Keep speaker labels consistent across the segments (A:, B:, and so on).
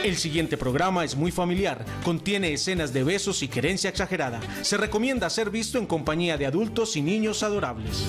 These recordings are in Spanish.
A: El siguiente programa es muy familiar, contiene escenas de besos y querencia exagerada. Se recomienda ser visto en compañía de adultos y niños adorables.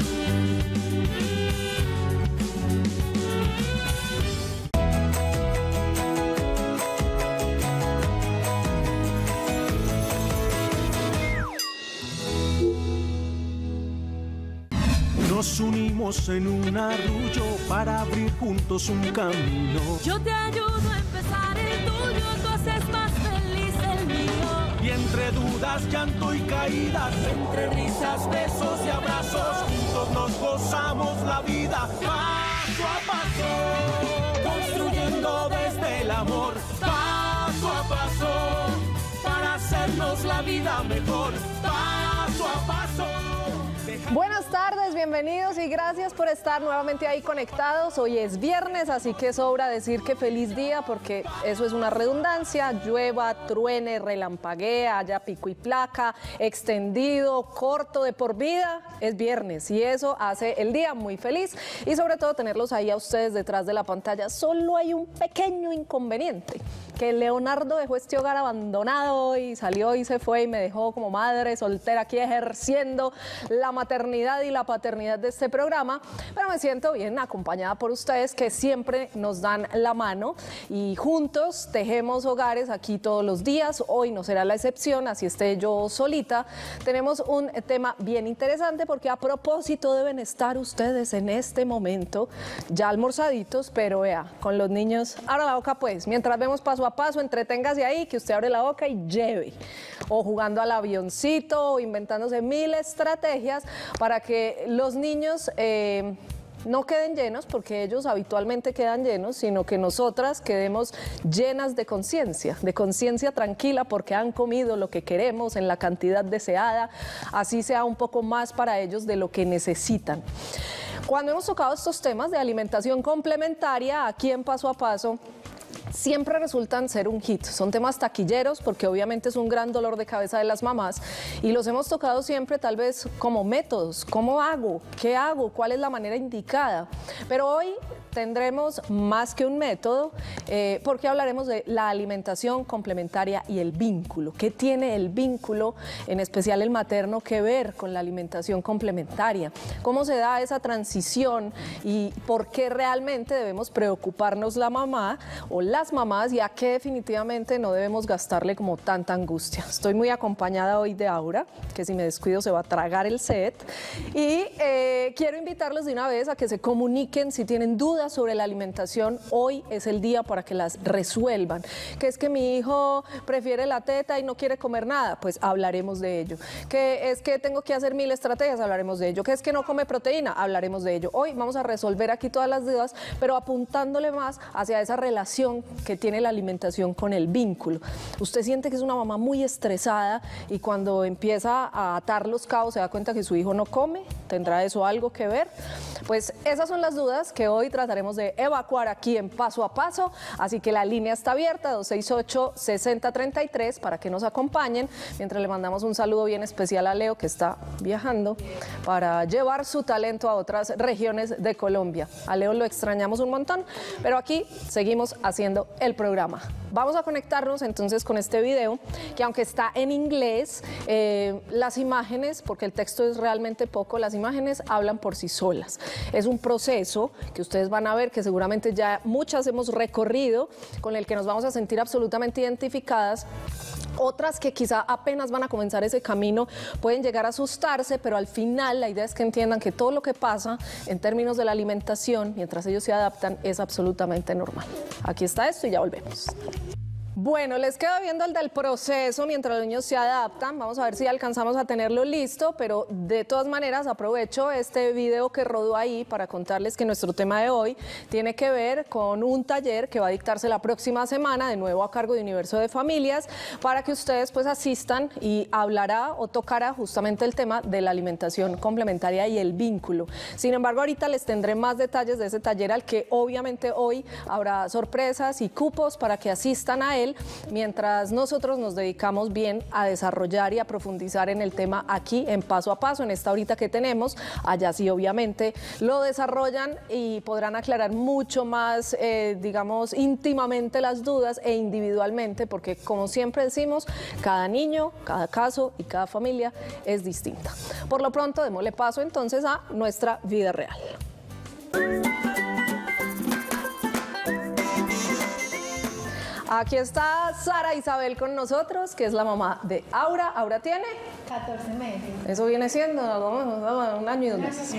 A: Nos unimos en un arrullo para abrir juntos un camino.
B: Yo te ayudo a empezar el tuyo, tú haces más feliz el mío.
A: Y entre dudas, llanto y caídas, entre risas, besos y abrazos, juntos nos gozamos la vida paso a paso, construyendo desde el amor paso a paso, para hacernos la vida mejor paso a paso.
C: Buenas tardes, bienvenidos y gracias por estar nuevamente ahí conectados. Hoy es viernes, así que sobra decir que feliz día, porque eso es una redundancia. Llueva, truene, relampaguee, haya pico y placa, extendido, corto, de por vida, es viernes y eso hace el día muy feliz y sobre todo tenerlos ahí a ustedes detrás de la pantalla. Solo hay un pequeño inconveniente, que Leonardo dejó este hogar abandonado y salió y se fue y me dejó como madre soltera aquí ejerciendo la maternidad y la paternidad de este programa, pero me siento bien acompañada por ustedes que siempre nos dan la mano y juntos tejemos hogares aquí todos los días. Hoy no será la excepción, así esté yo solita. Tenemos un tema bien interesante porque a propósito deben estar ustedes en este momento ya almorzaditos, pero vea, con los niños, abra la boca pues, mientras vemos paso a paso, entreténgase ahí, que usted abre la boca y lleve, o jugando al avioncito, o inventándose mil estrategias para que los niños no queden llenos, porque ellos habitualmente quedan llenos, sino que nosotras quedemos llenas de conciencia tranquila, porque han comido lo que queremos en la cantidad deseada, así sea un poco más para ellos de lo que necesitan. Cuando hemos tocado estos temas de alimentación complementaria, aquí en Paso a Paso, siempre resultan ser un hit. Son temas taquilleros porque obviamente es un gran dolor de cabeza de las mamás y los hemos tocado siempre tal vez como métodos. ¿Cómo hago? ¿Qué hago? ¿Cuál es la manera indicada? Pero hoy tendremos más que un método porque hablaremos de la alimentación complementaria y el vínculo. ¿Qué tiene el vínculo, en especial el materno, que ver con la alimentación complementaria? ¿Cómo se da esa transición y por qué realmente debemos preocuparnos la mamá o las mamás y a qué definitivamente no debemos gastarle como tanta angustia? Estoy muy acompañada hoy de Aura, que si me descuido se va a tragar el set, y quiero invitarlos de una vez a que se comuniquen si tienen dudas sobre la alimentación. Hoy es el día para que las resuelvan. Que es que mi hijo prefiere la teta y no quiere comer nada, pues hablaremos de ello. Que es que tengo que hacer mil estrategias, hablaremos de ello. Que es que no come proteína, hablaremos de ello. Hoy vamos a resolver aquí todas las dudas, pero apuntándole más hacia esa relación que tiene la alimentación con el vínculo. Usted siente que es una mamá muy estresada y cuando empieza a atar los cabos se da cuenta que su hijo no come. ¿Tendrá eso algo que ver? Pues esas son las dudas que hoy trataremos de evacuar aquí en Paso a Paso, así que la línea está abierta, 268-6033, para que nos acompañen, mientras le mandamos un saludo bien especial a Leo, que está viajando para llevar su talento a otras regiones de Colombia. A Leo lo extrañamos un montón, pero aquí seguimos haciendo el programa. Vamos a conectarnos entonces con este video, que aunque está en inglés, las imágenes, porque el texto es realmente poco, las imágenes hablan por sí solas. Es un proceso que ustedes van a ver, que seguramente ya muchas hemos recorrido, con el que nos vamos a sentir absolutamente identificadas. Otras que quizá apenas van a comenzar ese camino pueden llegar a asustarse, pero al final la idea es que entiendan que todo lo que pasa en términos de la alimentación, mientras ellos se adaptan, es absolutamente normal. Aquí está esto y ya volvemos. Bueno, les quedo viendo el del proceso mientras los niños se adaptan. Vamos a ver si alcanzamos a tenerlo listo, pero de todas maneras aprovecho este video que rodó ahí para contarles que nuestro tema de hoy tiene que ver con un taller que va a dictarse la próxima semana, de nuevo a cargo de Universo de Familias, para que ustedes pues asistan, y hablará o tocará justamente el tema de la alimentación complementaria y el vínculo. Sin embargo, ahorita les tendré más detalles de ese taller, al que obviamente hoy habrá sorpresas y cupos para que asistan a él. él, mientras nosotros nos dedicamos bien a desarrollar y a profundizar en el tema aquí en Paso a Paso, en esta horita que tenemos. Allá sí obviamente lo desarrollan y podrán aclarar mucho más, digamos, íntimamente las dudas e individualmente, porque como siempre decimos, cada niño, cada caso y cada familia es distinta. Por lo pronto, démosle paso entonces a nuestra vida real. Aquí está Sara Isabel con nosotros, que es la mamá de Aura. ¿Aura tiene?
D: 14 meses.
C: Eso viene siendo un año y 2 meses.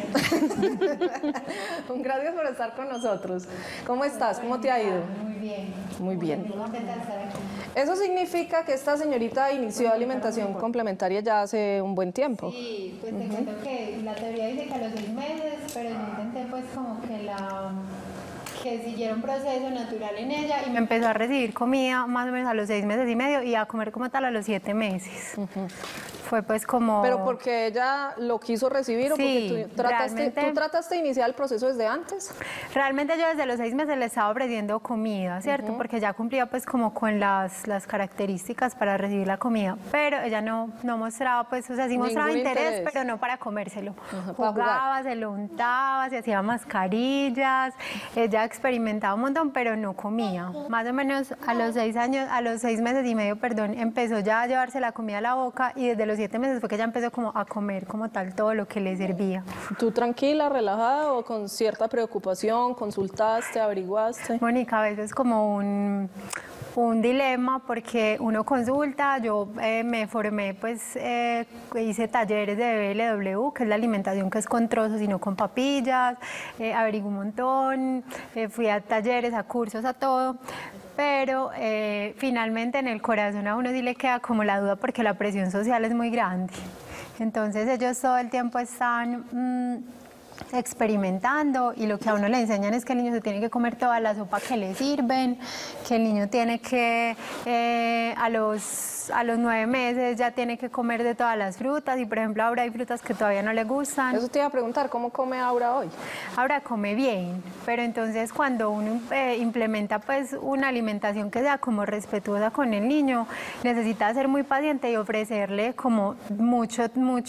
C: Gracias por estar con nosotros. ¿Cómo estás? ¿Cómo te ha ido?
D: Muy bien.
C: Muy bien.
D: Muy contenta de estar aquí.
C: Eso significa que esta señorita inició alimentación complementaria ya hace un buen tiempo.
D: Sí, pues te cuento que la teoría dice que a los 6 meses, pero yo intenté pues como que siguiera un proceso natural en ella y me empezó a recibir comida más o menos a los 6 meses y medio y a comer como tal a los 7 meses. Fue pues como...
C: ¿Pero porque ella lo quiso recibir o porque
D: Sí,
C: tú trataste de iniciar el proceso desde antes?
D: Realmente yo desde los 6 meses le estaba ofreciendo comida, ¿cierto? Porque ya cumplía pues como con las características para recibir la comida, pero ella no mostraba pues, o sea, sí mostraba interés, pero no para comérselo. Jugaba, se lo untaba, se hacía mascarillas, ella experimentaba un montón, pero no comía. Más o menos a los 6 meses y medio, perdón, empezó ya a llevarse la comida a la boca y desde los 7 meses fue que ella empezó como a comer como tal todo lo que le servía.
C: ¿Tú tranquila, relajada o con cierta preocupación? ¿Consultaste, averiguaste?
D: Mónica, a veces como un dilema porque uno consulta, yo me formé, pues hice talleres de BLW, que es la alimentación que es con trozos y no con papillas, averigué un montón, fui a talleres, a cursos, a todo, pero finalmente en el corazón a uno sí le queda como la duda porque la presión social es muy grande. Entonces ellos todo el tiempo están experimentando y lo que a uno le enseñan es que el niño se tiene que comer toda la sopa que le sirven, que el niño tiene que a los 9 meses ya tiene que comer de todas las frutas y por ejemplo ahora hay frutas que todavía no le gustan.
C: Eso te iba a preguntar, ¿cómo come Aura hoy?
D: Aura come bien, pero entonces cuando uno implementa pues una alimentación que sea como respetuosa con el niño, necesita ser muy paciente y ofrecerle como muchas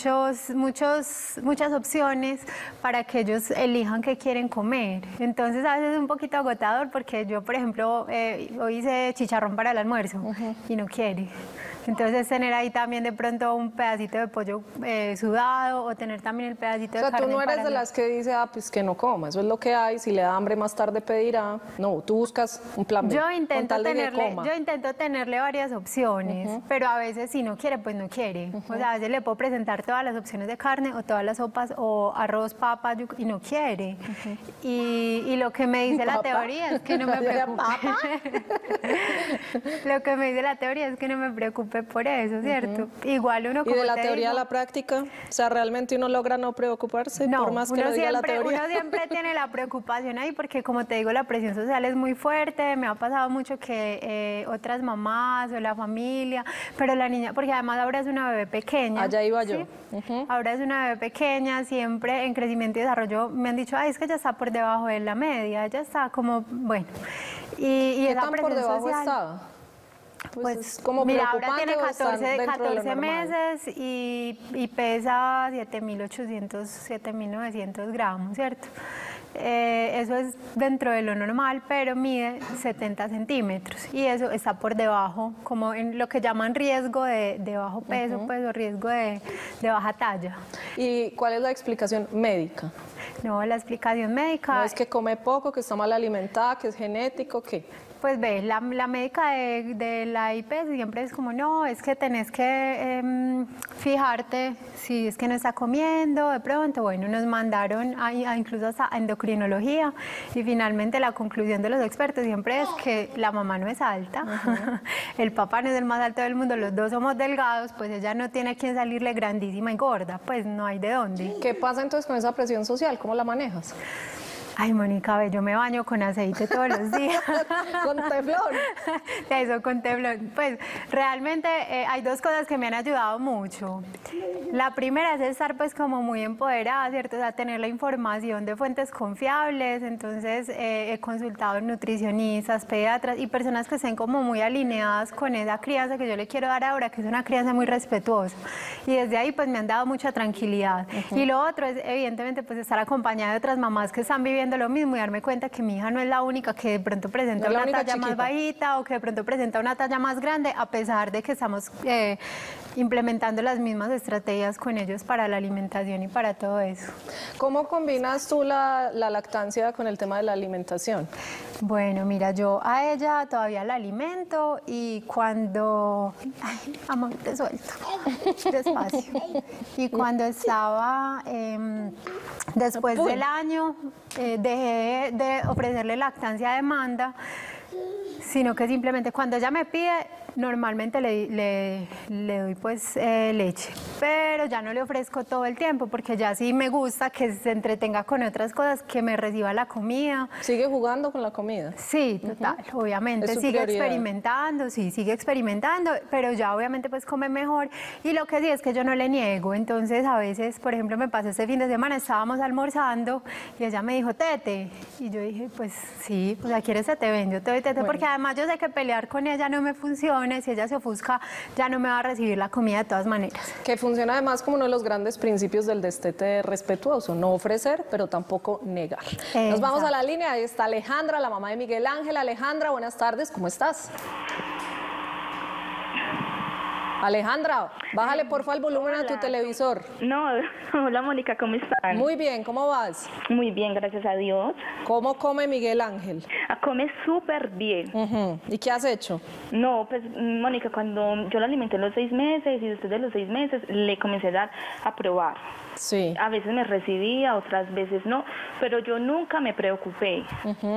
D: opciones para que ellos elijan qué quieren comer. Entonces a veces es un poquito agotador porque yo, por ejemplo, hoy hice chicharrón para el almuerzo y no quiere. Entonces tener ahí también de pronto un pedacito de pollo sudado o tener también el pedacito de carne.
C: O sea, tú no eres
D: para
C: de las que dice, pues que no coma, eso es lo que hay, si le da hambre más tarde pedirá. No, tú buscas un plan B.
D: Yo intento tenerle varias opciones, pero a veces si no quiere, pues no quiere. O sea, a veces le puedo presentar todas las opciones de carne o todas las sopas o arroz, papa, y no quiere. Y lo que me dice la teoría es que no me preocupe. Lo que me dice la teoría es que no me preocupe por eso, ¿cierto? Igual uno como
C: ¿Y de la
D: te
C: teoría
D: digo,
C: a la práctica? O sea, ¿realmente uno logra no preocuparse por más que lo diga la teoría?
D: Uno siempre tiene la preocupación ahí porque, como te digo, la presión social es muy fuerte. Me ha pasado mucho que otras mamás o la familia, pero la niña, porque además ahora es una bebé pequeña.
C: Allá iba
D: ¿sí?
C: yo.
D: Ahora es una bebé pequeña, siempre en crecimiento y desarrollo me han dicho, ay, es que ya está por debajo de la media, ya está como, bueno. Y
C: ¿Qué
D: esa
C: tan por
D: presión
C: debajo
D: social,
C: estaba?
D: Pues
C: es como
D: mira, ahora tiene
C: preocupante o están dentro de lo
D: 14
C: normal?
D: meses y pesa 7.800, 7.900 gramos, ¿cierto? Eso es dentro de lo normal, pero mide 70 centímetros y eso está por debajo, como en lo que llaman riesgo de bajo peso, pues, o riesgo de baja talla.
C: ¿Y cuál es la explicación médica?
D: No, la explicación médica...
C: ¿No es que come poco, que está mal alimentada, que es genético, qué?
D: Pues ve, la médica de la IPS siempre es como, no, es que tenés que fijarte si es que no está comiendo, de pronto, bueno, nos mandaron incluso hasta a endocrinología y finalmente la conclusión de los expertos siempre es que la mamá no es alta, el papá no es el más alto del mundo, los dos somos delgados, pues ella no tiene a quien salirle grandísima y gorda, pues no hay de dónde.
C: ¿Qué pasa entonces con esa presión social? ¿Cómo la manejas?
D: Ay, Mónica, ve, yo me baño con aceite todos los días.
C: Con teflón.
D: Eso, con teflón. Pues realmente hay dos cosas que me han ayudado mucho. La primera es estar pues como muy empoderada, ¿cierto? O sea, tener la información de fuentes confiables. Entonces he consultado nutricionistas, pediatras y personas que estén como muy alineadas con esa crianza que yo le quiero dar ahora, que es una crianza muy respetuosa. Y desde ahí pues me han dado mucha tranquilidad. Y lo otro es evidentemente pues estar acompañada de otras mamás que están viviendo lo mismo y darme cuenta que mi hija no es la única que de pronto presenta una talla más bajita o que de pronto presenta una talla más grande, a pesar de que estamos implementando las mismas estrategias con ellos para la alimentación y para todo eso.
C: ¿Cómo combinas tú la lactancia con el tema de la alimentación?
D: Bueno, mira, yo a ella todavía la alimento y cuando... Ay, amor, te suelto. Despacio. Y cuando estaba... después del año, dejé de ofrecerle lactancia a demanda, sino que simplemente cuando ella me pide, normalmente le doy pues leche, pero ya no le ofrezco todo el tiempo porque ya sí me gusta que se entretenga con otras cosas, que me reciba la comida.
C: ¿Sigue jugando con la comida?
D: Sí, total, obviamente, sigue experimentando, sí, sigue experimentando, pero ya obviamente pues come mejor y lo que sí es que yo no le niego, entonces a veces, por ejemplo, me pasó este fin de semana, estábamos almorzando y ella me dijo, tete, y yo dije, pues sí, o sea, ¿quieres tete? Ven, yo te doy tete, porque además yo sé que pelear con ella no me funciona. Si ella se ofusca, ya no me va a recibir la comida de todas maneras.
C: Que funciona además como uno de los grandes principios del destete respetuoso, no ofrecer, pero tampoco negar. Nos vamos a la línea, ahí está Alejandra, la mamá de Miguel Ángel. Alejandra, buenas tardes, ¿cómo estás? Alejandra, bájale porfa el volumen a tu televisor.
E: No, hola Mónica, ¿cómo estás?
C: Muy bien, ¿cómo vas?
E: Muy bien, gracias a Dios.
C: ¿Cómo come Miguel Ángel?
E: Come súper bien.
C: ¿Y qué has hecho?
E: No, pues Mónica, cuando yo lo alimenté los 6 meses y después de los 6 meses le comencé a dar a probar.
C: Sí.
E: A veces me recibía, otras veces no, pero yo nunca me preocupé.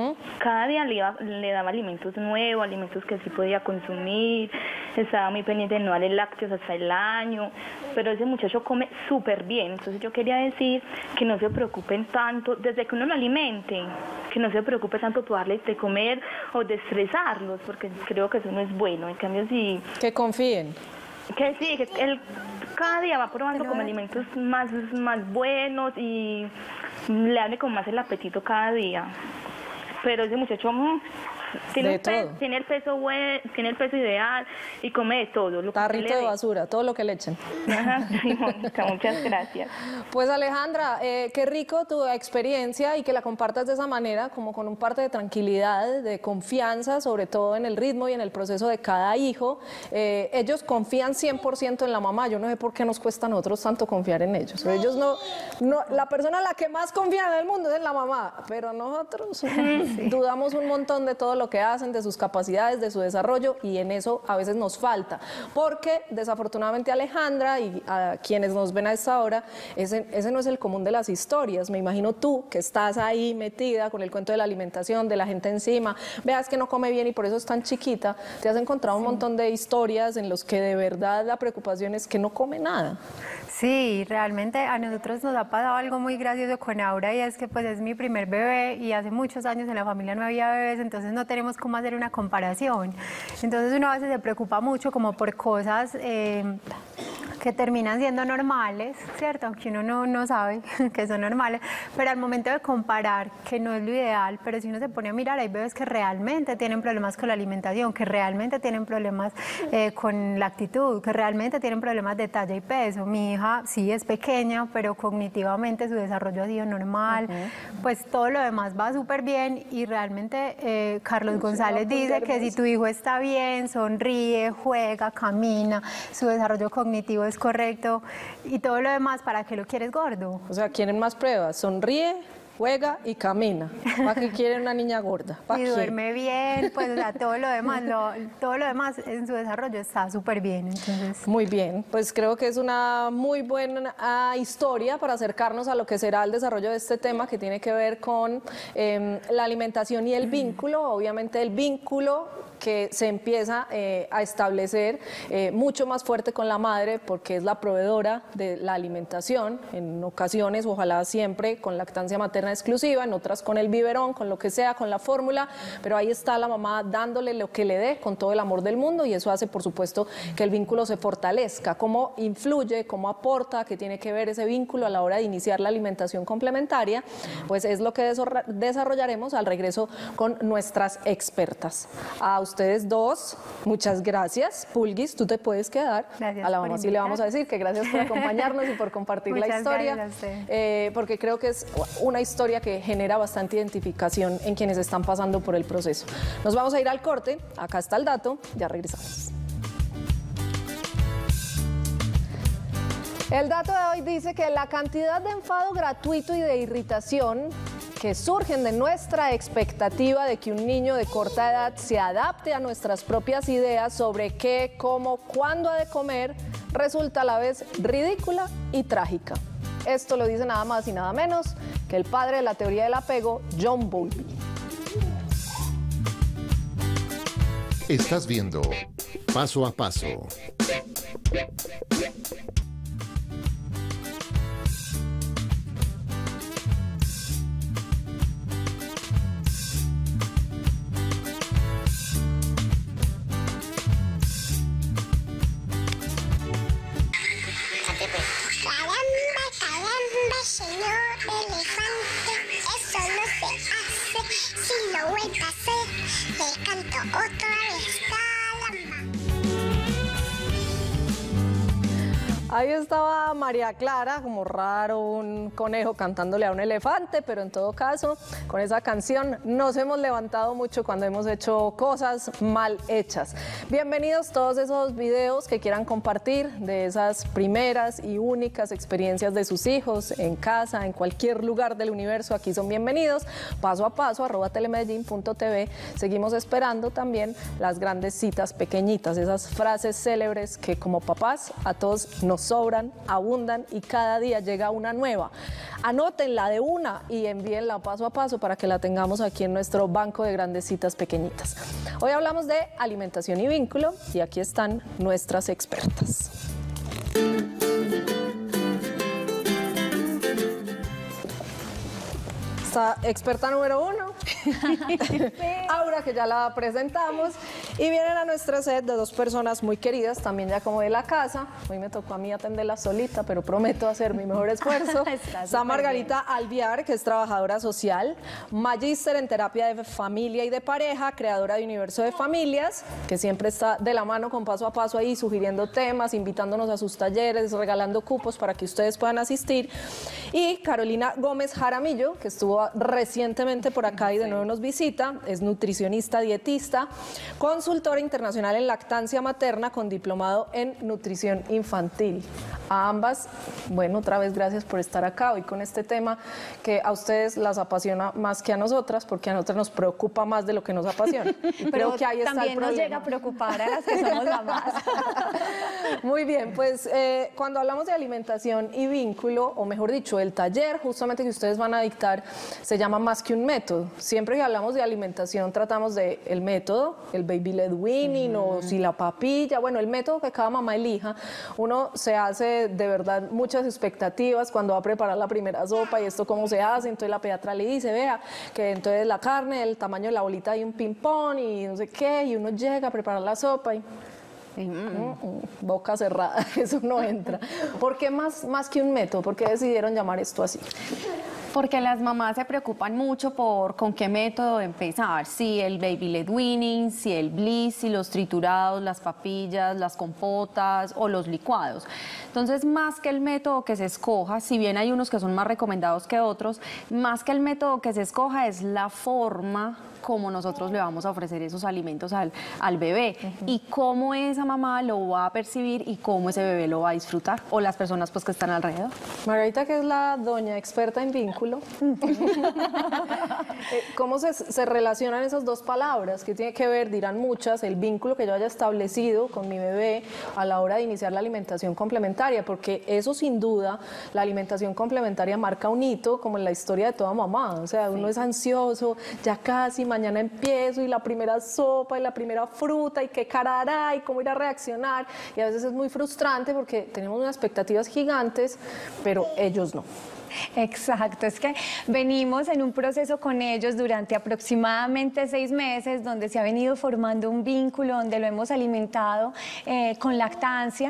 E: Cada día le daba alimentos nuevos, alimentos que sí podía consumir, estaba muy pendiente de no darle lácteos hasta el año, pero ese muchacho come súper bien. Entonces yo quería decir que no se preocupen tanto, desde que uno lo alimente, que no se preocupe tanto por darle de comer o de estresarlos, porque creo que eso no es bueno. En cambio, sí...
C: Que confíen.
E: Que sí, que él cada día va probando como alimentos más buenos y le abre como más el apetito cada día. Pero ese muchacho tiene el peso ideal y come de todo.
C: Tarrito de basura, todo lo que le echen.
E: Sí, Mónica, muchas gracias.
C: Pues Alejandra, qué rico tu experiencia y que la compartas de esa manera, como con un parte de tranquilidad, de confianza, sobre todo en el ritmo y en el proceso de cada hijo. Ellos confían 100% en la mamá. Yo no sé por qué nos cuesta a nosotros tanto confiar en ellos. Ellos no, la persona a la que más confían en el mundo es en la mamá, pero nosotros dudamos un montón de todo lo que hacen, de sus capacidades, de su desarrollo, y en eso a veces nos falta, porque desafortunadamente Alejandra y a quienes nos ven a esta hora, ese no es el común de las historias. Me imagino tú que estás ahí metida con el cuento de la alimentación, de la gente encima, veas que no come bien y por eso es tan chiquita, te has encontrado un montón de historias en los que de verdad la preocupación es que no come nada.
D: Sí, realmente a nosotros nos ha pasado algo muy gracioso con Aura, y es que pues es mi primer bebé y hace muchos años en la familia no había bebés, entonces no tenemos cómo hacer una comparación. Entonces uno a veces se preocupa mucho como por cosas que terminan siendo normales, ¿cierto? Aunque uno no sabe que son normales, pero al momento de comparar, que no es lo ideal, pero si uno se pone a mirar, hay bebés que realmente tienen problemas con la alimentación, que realmente tienen problemas con la actitud, que realmente tienen problemas de talla y peso. Mi hija sí es pequeña, pero cognitivamente su desarrollo ha sido normal, pues todo lo demás va súper bien, y realmente Carlos González dice que si tu hijo está bien, sonríe, juega, camina, su desarrollo cognitivo es correcto, y todo lo demás, ¿para qué lo quieres gordo?
C: O sea, ¿quieren más pruebas? Sonríe, juega y camina. ¿Para qué quieren una niña gorda?
D: Y duerme bien, pues o sea, todo lo demás en su desarrollo está súper bien. Entonces.
C: Muy bien, pues creo que es una muy buena historia para acercarnos a lo que será el desarrollo de este tema, que tiene que ver con la alimentación y el vínculo. Obviamente el vínculo que se empieza a establecer mucho más fuerte con la madre, porque es la proveedora de la alimentación, en ocasiones, ojalá siempre, con lactancia materna materna exclusiva, en otras con el biberón, con lo que sea, con la fórmula, pero ahí está la mamá dándole lo que le dé con todo el amor del mundo y eso hace, por supuesto, que el vínculo se fortalezca. ¿Cómo influye, cómo aporta, qué tiene que ver ese vínculo a la hora de iniciar la alimentación complementaria? Pues es lo que desarrollaremos al regreso con nuestras expertas. A ustedes dos, muchas gracias. Pulguis, tú te puedes quedar.
D: Gracias
C: a la
D: por
C: mamá sí le vamos a decir que gracias por acompañarnos y por compartir la
D: Muchas
C: historia,
D: gracias a usted.
C: porque creo que es una historia que genera bastante identificación en quienes están pasando por el proceso. Nos vamos a ir al corte, acá está el dato, ya regresamos. El dato de hoy dice que la cantidad de enfado gratuito y de irritación que surgen de nuestra expectativa de que un niño de corta edad se adapte a nuestras propias ideas sobre qué, cómo, cuándo ha de comer, resulta a la vez ridícula y trágica. Esto lo dice nada más y nada menos que el padre de la teoría del apego, John Bowlby.
F: Estás viendo Paso a Paso.
G: Caramba, señor elefante, eso no se hace. Si lo vuelve a hacer, le canto otra vez. Caramba.
C: Ahí estaba María Clara, como raro, un conejo cantándole a un elefante, pero en todo caso, con esa canción nos hemos levantado mucho cuando hemos hecho cosas mal hechas. Bienvenidos todos esos videos que quieran compartir de esas primeras y únicas experiencias de sus hijos en casa, en cualquier lugar del universo, aquí son bienvenidos. Paso a paso, @telemedellin.tv. Seguimos esperando también las grandes citas pequeñitas, esas frases célebres que como papás a todos nos sobran, abundan y cada día llega una nueva. Anótenla de una y envíenla paso a paso para que la tengamos aquí en nuestro banco de grandes citas pequeñitas. Hoy hablamos de alimentación y vínculo y aquí están nuestras expertas. Esta experta número 1, Aura, que ya la presentamos, y vienen a nuestra set de dos personas muy queridas, también ya como de la casa. Hoy me tocó a mí atenderla solita, pero prometo hacer mi mejor esfuerzo. Está Margarita Alviar, que es trabajadora social, magíster en terapia de familia y de pareja, creadora de Universo de Familias, que siempre está de la mano con Paso a Paso ahí, sugiriendo temas, invitándonos a sus talleres, regalando cupos para que ustedes puedan asistir. Y Carolina Gómez Jaramillo, que estuvo recientemente por acá y de nuevo nos visita, es nutricionista, dietista, consultora internacional en lactancia materna con diplomado en nutrición infantil. A ambas, bueno, otra vez gracias por estar acá hoy con este tema que a ustedes las apasiona más que a nosotras, porque a nosotras nos preocupa más de lo que nos apasiona. Y creo que ahí está el
H: también
C: problema.
H: nos llega a preocupar a las que somos mamás.
C: Muy bien, pues cuando hablamos de alimentación y vínculo, o mejor dicho, el taller justamente que ustedes van a dictar se llama Más que un método. Siempre que hablamos de alimentación tratamos de el método, el baby led weaning o si la papilla, bueno, el método que cada mamá elija. Uno se hace de verdad muchas expectativas cuando va a preparar la primera sopa y esto cómo se hace, entonces la pediatra le dice, vea, que entonces la carne, el tamaño de la bolita hay un ping-pong y no sé qué, y uno llega a preparar la sopa y boca cerrada, eso no entra. ¿Por qué más que un método? ¿Por qué decidieron llamar esto así?
H: Porque las mamás se preocupan mucho por con qué método empezar, si el baby led weaning, si el bliss, si los triturados, las papillas, las compotas o los licuados. Entonces, más que el método que se escoja, si bien hay unos que son más recomendados que otros, más que el método que se escoja es la forma como nosotros le vamos a ofrecer esos alimentos al bebé y cómo esa mamá lo va a percibir y cómo ese bebé lo va a disfrutar o las personas pues que están alrededor.
C: Margarita, que es la doña experta en vínculo, ¿cómo se relacionan esas dos palabras? ¿Qué tiene que ver? Dirán muchas, el vínculo que yo haya establecido con mi bebé a la hora de iniciar la alimentación complementaria, porque eso sin duda, la alimentación complementaria marca un hito como en la historia de toda mamá, o sea, uno es ansioso, ya casi mañana empiezo y la primera sopa y la primera fruta y qué cara hará y cómo irá a reaccionar, y a veces es muy frustrante porque tenemos unas expectativas gigantes, pero ellos no.
D: Exacto, es que venimos en un proceso con ellos durante aproximadamente 6 meses, donde se ha venido formando un vínculo, donde lo hemos alimentado con lactancia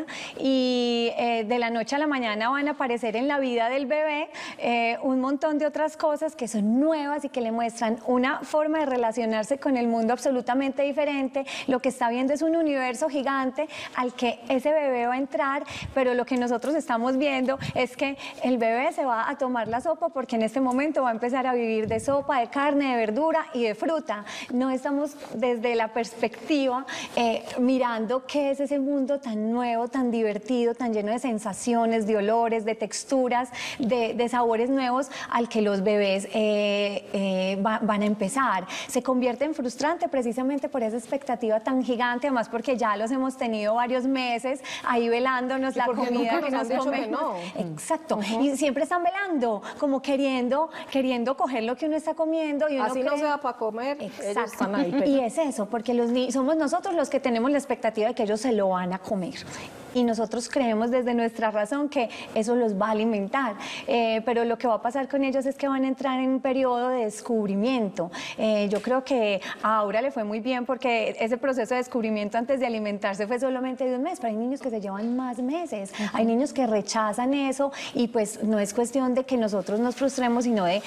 D: y de la noche a la mañana van a aparecer en la vida del bebé un montón de otras cosas que son nuevas y que le muestran una forma de relacionarse con el mundo absolutamente diferente. Lo que está viendo es un universo gigante al que ese bebé va a entrar, pero lo que nosotros estamos viendo es que el bebé se va a tomar la sopa porque en este momento va a empezar a vivir de sopa, de carne, de verdura y de fruta. No estamos desde la perspectiva mirando qué es ese mundo tan nuevo, tan divertido, tan lleno de sensaciones, de olores, de texturas, de sabores nuevos al que los bebés van a empezar. Se convierte en frustrante precisamente por esa expectativa tan gigante, además porque ya los hemos tenido varios meses ahí velándonos la comida que nos comemos.
C: No.
D: Exacto, y siempre están velando, como queriendo coger lo que uno está comiendo. Y uno
C: así no se da para comer, ellos están ahí.
D: Y es eso, porque somos nosotros los que tenemos la expectativa de que ellos se lo van a comer. Y nosotros creemos desde nuestra razón que eso los va a alimentar. Pero lo que va a pasar con ellos es que van a entrar en un periodo de descubrimiento. Yo creo que a Aura le fue muy bien porque ese proceso de descubrimiento antes de alimentarse fue solamente de un mes, pero hay niños que se llevan más meses. Hay niños que rechazan eso y pues no es cuestión de que nosotros nos frustremos, sino de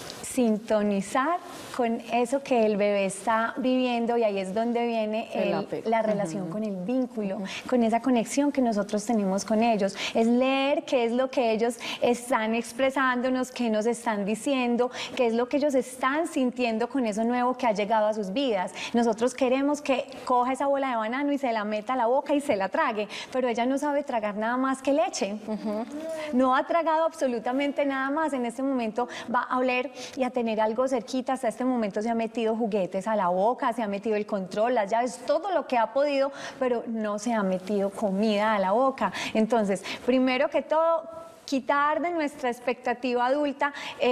D: sintonizar con eso que el bebé está viviendo, y ahí es donde viene la relación con el vínculo, con esa conexión que nosotros tenemos con ellos. Es leer qué es lo que ellos están expresándonos, qué nos están diciendo, qué es lo que ellos están sintiendo con eso nuevo que ha llegado a sus vidas. Nosotros queremos que coja esa bola de banano y se la meta a la boca y se la trague, pero ella no sabe tragar nada más que leche. No ha tragado absolutamente nada más. En este momento va a oler y a tener algo cerquita. Hasta este momento se ha metido juguetes a la boca, se ha metido el control, las llaves, todo lo que ha podido, pero no se ha metido comida a la boca. Entonces, primero que todo, quitar de nuestra expectativa adulta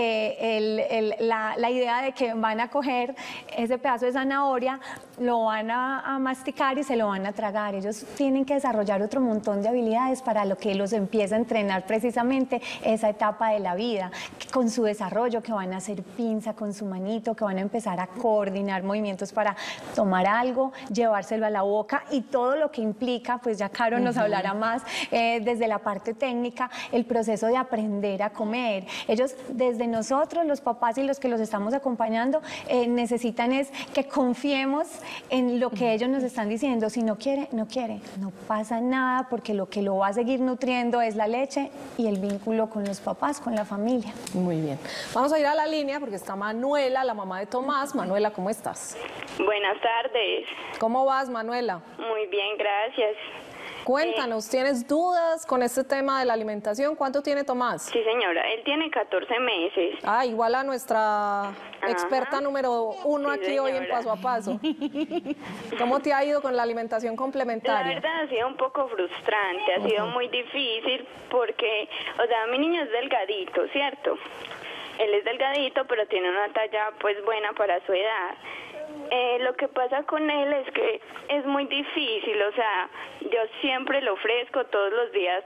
D: la idea de que van a coger ese pedazo de zanahoria, lo van a masticar y se lo van a tragar. Ellos tienen que desarrollar otro montón de habilidades para lo que los empieza a entrenar precisamente esa etapa de la vida, con su desarrollo, que van a hacer pinza con su manito, que van a empezar a coordinar movimientos para tomar algo, llevárselo a la boca y todo lo que implica, pues ya Caro nos hablará más desde la parte técnica, el proceso de aprender a comer. Ellos, desde nosotros, los papás y los que los estamos acompañando, necesitan es que confiemos en lo que ellos nos están diciendo. Si no quiere, no quiere. No pasa nada, porque lo que lo va a seguir nutriendo es la leche y el vínculo con los papás, con la familia.
C: Muy bien. Vamos a ir a la línea porque está Manuela, la mamá de Tomás. Manuela, ¿cómo estás?
I: Buenas tardes.
C: ¿Cómo vas, Manuela?
I: Muy bien, gracias.
C: Cuéntanos, ¿tienes dudas con este tema de la alimentación? ¿Cuánto tiene Tomás?
I: Sí, señora, él tiene 14 meses.
C: Ah, igual a nuestra experta número 1
I: Sí,
C: aquí
I: señora.
C: hoy en Paso a Paso. ¿Cómo te ha ido con la alimentación complementaria?
I: La verdad ha sido un poco frustrante, ha sido muy difícil porque, o sea, mi niño es delgadito, ¿cierto? Él es delgadito, pero tiene una talla pues buena para su edad. Lo que pasa con él es que es muy difícil, o sea, yo siempre le ofrezco todos los días,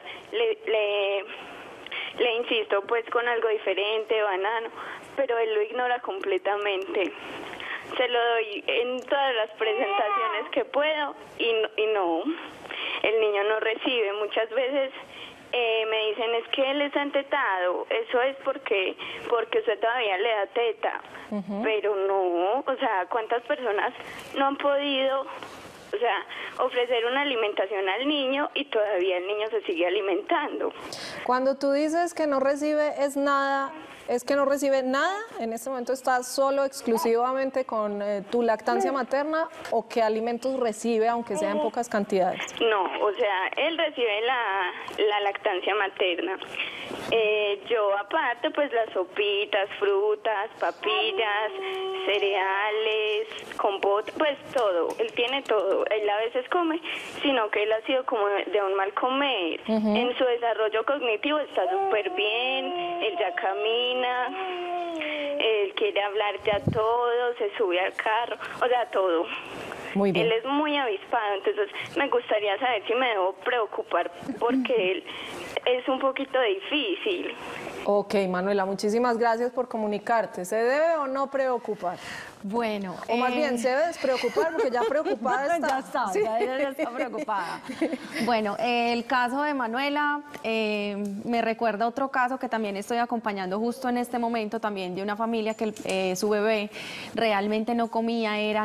I: le insisto pues con algo diferente, banano, pero él lo ignora completamente. Se lo doy en todas las presentaciones que puedo y no, el niño no recibe. Muchas veces me dicen, es que él está entetado, eso es porque usted todavía le da teta, pero no, o sea, ¿cuántas personas no han podido, o sea, ofrecer una alimentación al niño y todavía el niño se sigue alimentando?
C: Cuando tú dices que no recibe nada, ¿es que no recibe nada? ¿En este momento estás solo exclusivamente con tu lactancia materna o qué alimentos recibe, aunque sea en pocas cantidades?
I: No, o sea, él recibe la lactancia materna. Yo aparte, pues las sopitas, frutas, papillas, cereales, compota, pues todo. Él tiene todo. Él a veces come, sino que él ha sido como de un mal comer. En su desarrollo cognitivo está súper bien, él ya camina, él quiere hablar ya todo, se sube al carro, o sea, todo.
C: Muy bien.
I: Él es muy avispado, entonces me gustaría saber si me debo preocupar porque él es un poquito difícil.
C: Ok, Manuela, muchísimas gracias por comunicarte. ¿Se debe o no preocupar?
H: Bueno,
C: O más bien, se debe despreocupar porque ya preocupada está.
H: Ya está,
C: Sí.
H: ya está preocupada. Bueno, el caso de Manuela me recuerda otro caso que también estoy acompañando justo en este momento, también de una familia que su bebé realmente no comía, era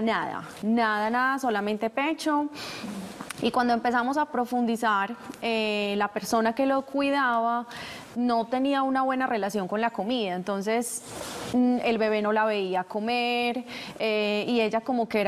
H: nada, solamente pecho. Y cuando empezamos a profundizar, la persona que lo cuidaba no tenía una buena relación con la comida, entonces el bebé no la veía comer y ella como que era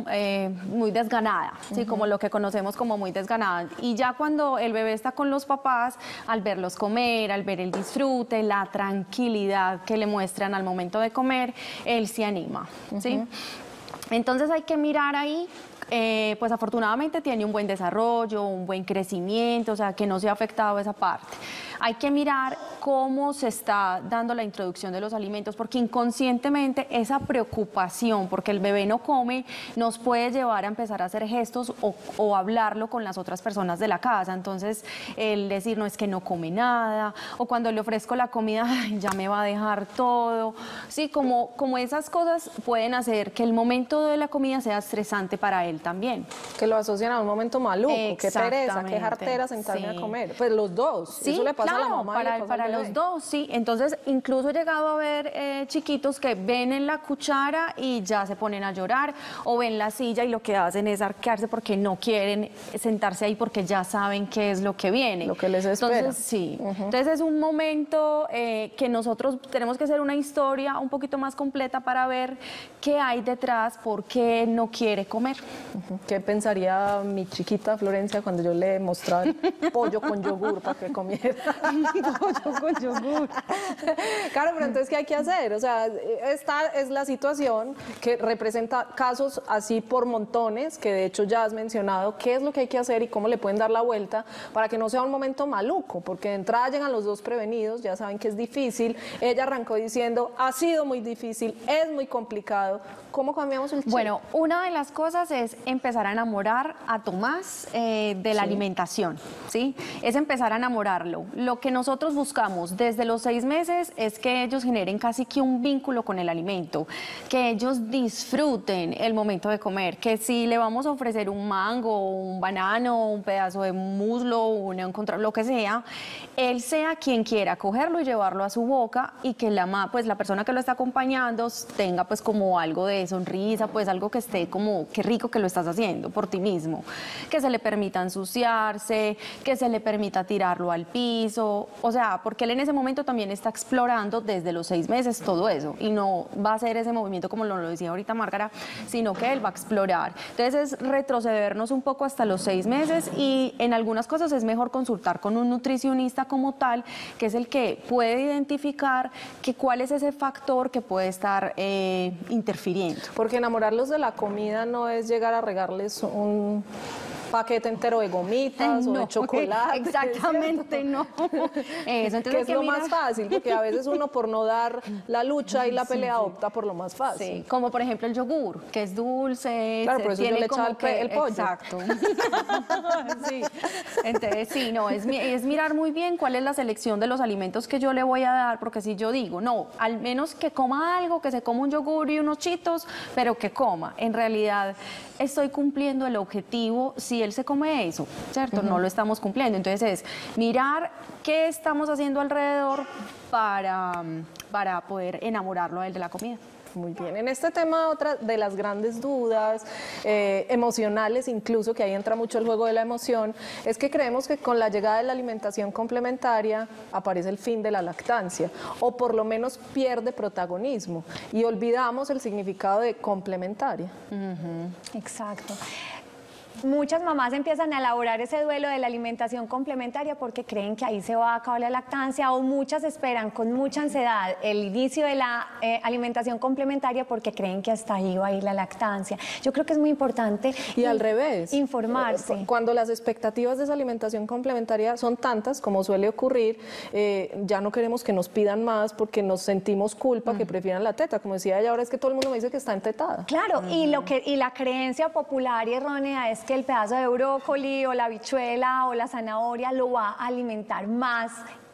H: muy desganada, ¿sí? Como lo que conocemos como muy desganada. Y ya cuando el bebé está con los papás, al verlos comer, al ver el disfrute, la tranquilidad que le muestran al momento de comer, él se anima, ¿sí? Entonces hay que mirar ahí. Pues afortunadamente tiene un buen desarrollo, un buen crecimiento, o sea, que no se ha afectado esa parte. Hay que mirar cómo se está dando la introducción de los alimentos, porque inconscientemente esa preocupación, porque el bebé no come, nos puede llevar a empezar a hacer gestos o hablarlo con las otras personas de la casa. Entonces, el decir, no, es que no come nada, o cuando le ofrezco la comida, "Ay, ya me va a dejar todo". Sí, como esas cosas pueden hacer que el momento de la comida sea estresante para él también.
C: Que lo asocian a un momento maluco, qué pereza, qué
H: Exactamente,
C: jartera sentarme
H: sí.
C: a comer. Pues los dos,
H: Sí,
C: eso le pasa a la
H: claro,
C: mamá y le pasa al
H: para
C: bebé.
H: los dos, sí. Entonces, incluso he llegado a ver chiquitos que ven en la cuchara y ya se ponen a llorar, o ven la silla y lo que hacen es arquearse porque no quieren sentarse ahí porque ya saben qué es lo que viene.
C: Lo que les espera.
H: Entonces, sí. Entonces, es un momento que nosotros tenemos que hacer una historia un poquito más completa para ver qué hay detrás, por qué no quiere comer.
C: ¿Qué pensaría mi chiquita Florencia cuando yo le mostraba pollo con yogur para que comiera?
H: Pollo con yogur.
C: Claro, pero entonces, ¿qué hay que hacer? O sea, esta es la situación que representa casos así por montones, que de hecho ya has mencionado. ¿Qué es lo que hay que hacer y cómo le pueden dar la vuelta para que no sea un momento maluco? Porque de entrada llegan los dos prevenidos, ya saben que es difícil. Ella arrancó diciendo, ha sido muy difícil, es muy complicado. ¿Cómo cambiamos el chip?
H: Bueno, una de las cosas es empezar a enamorar a Tomás de la alimentación, ¿sí? Es empezar a enamorarlo. Lo que nosotros buscamos desde los 6 meses es que ellos generen casi que un vínculo con el alimento, que ellos disfruten el momento de comer, que si le vamos a ofrecer un mango, un banano, un pedazo de muslo, lo que sea, él sea quien quiera cogerlo y llevarlo a su boca y que la persona que lo está acompañando tenga pues como algo de sonrisa, pues algo que esté como, qué rico que lo estás haciendo por ti mismo, que se le permita ensuciarse, que se le permita tirarlo al piso, o sea, porque él en ese momento también está explorando desde los 6 meses todo eso y no va a hacer ese movimiento como lo decía ahorita Márgara, sino que él va a explorar. Entonces es retrocedernos un poco hasta los 6 meses y en algunas cosas es mejor consultar con un nutricionista como tal, que es el que puede identificar cuál es ese factor que puede estar interfiriendo.
C: Porque enamorarlos de la comida no es llegar a regarles un paquete entero de gomitas o de chocolate.
H: Exactamente, no. Eso, entonces
C: que es lo más fácil, porque a veces uno por no dar la lucha y la pelea opta por lo más fácil.
H: Sí, como por ejemplo el yogur, que es dulce.
C: Claro, por eso yo le echaba el pollo.
H: Exacto. Sí. Entonces, sí, no, es mirar muy bien cuál es la selección de los alimentos que yo le voy a dar, porque si yo digo, no, al menos que coma algo, que se coma un yogur y unos chitos, pero que coma. En realidad, estoy cumpliendo el objetivo si él se come eso, ¿cierto? No lo estamos cumpliendo. Entonces es mirar qué estamos haciendo alrededor para poder enamorarlo a él de la comida.
C: Muy bien. En este tema, otra de las grandes dudas emocionales, incluso, que ahí entra mucho el juego de la emoción, es que creemos que con la llegada de la alimentación complementaria aparece el fin de la lactancia, o por lo menos pierde protagonismo, y olvidamos el significado de complementaria.
J: Exacto. Muchas mamás empiezan a elaborar ese duelo de la alimentación complementaria porque creen que ahí se va a acabar la lactancia, o muchas esperan con mucha ansiedad el inicio de la alimentación complementaria porque creen que hasta ahí va a ir la lactancia. Yo creo que es muy importante
C: al revés,
J: informarse.
C: Cuando las expectativas de esa alimentación complementaria son tantas, como suele ocurrir, ya no queremos que nos pidan más porque nos sentimos culpa que prefieran la teta. Como decía ella, ahora es que todo el mundo me dice que está entetada.
J: Claro, y la creencia popular y errónea es que el pedazo de brócoli o la habichuela o la zanahoria lo va a alimentar más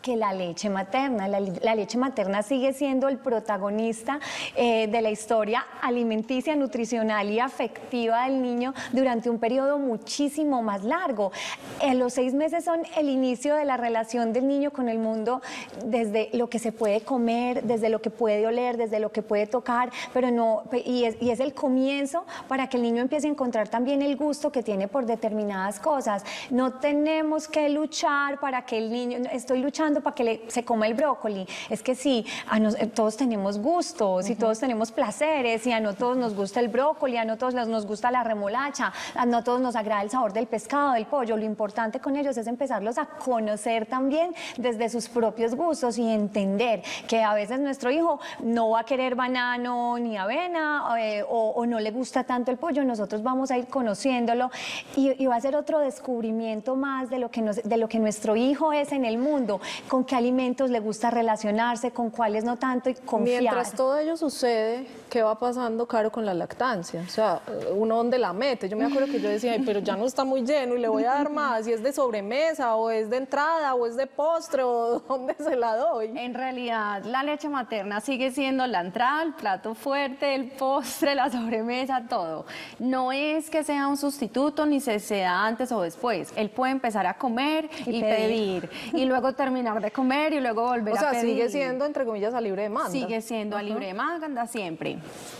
J: que la leche materna. La leche materna sigue siendo el protagonista de la historia alimenticia, nutricional y afectiva del niño durante un periodo muchísimo más largo. Los 6 meses son el inicio de la relación del niño con el mundo, desde lo que se puede comer, desde lo que puede oler, desde lo que puede tocar, pero no, y es el comienzo para que el niño empiece a encontrar también el gusto que tiene por determinadas cosas. No tenemos que luchar para que el niño, estoy luchando para que se coma el brócoli. Es que sí, todos tenemos gustos y todos tenemos placeres, y a no todos nos gusta el brócoli, a no todos nos gusta la remolacha, a no todos nos agrada el sabor del pescado, del pollo. Lo importante con ellos es empezarlos a conocer también desde sus propios gustos y entender que a veces nuestro hijo no va a querer banano ni avena o no le gusta tanto el pollo. Nosotros vamos a ir conociéndolo y va a ser otro descubrimiento más de lo que nuestro hijo es en el mundo, con qué alimentos le gusta relacionarse, con cuáles no tanto, y confiar.
C: Mientras todo ello sucede, ¿qué va pasando, Caro, con la lactancia? O sea, ¿uno dónde la mete? Yo me acuerdo que yo decía, ay, pero ya no está muy lleno y le voy a dar más, y es de sobremesa, o es de entrada, o es de postre, o ¿dónde se la doy?
H: En realidad, la leche materna sigue siendo la entrada, el plato fuerte, el postre, la sobremesa, todo. No es que sea un sustituto, ni se sea antes o después. Él puede empezar a comer y pedir, y luego terminar de comer y luego volver a pedir.
C: O sea, sigue siendo, entre comillas, a libre demanda.
H: Sigue siendo a libre demanda siempre.